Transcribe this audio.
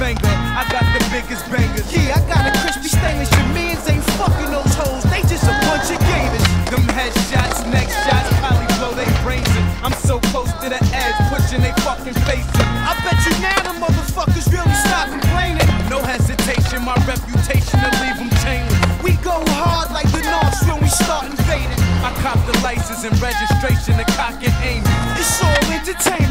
finger. I got the biggest bangers. Yeah, I got a crispy stainless. Your mans ain't fucking those hoes. They just a bunch of gamers. Them headshots, neck shots, probably blow they brains in. I'm so close to the edge, pushing they fucking face in. I bet you now the motherfuckers really stop complaining. No hesitation, my reputation to leave them chainless. We go hard like the Norths when we start invading. I cop the license and registration to cock and aim. It's all entertainment.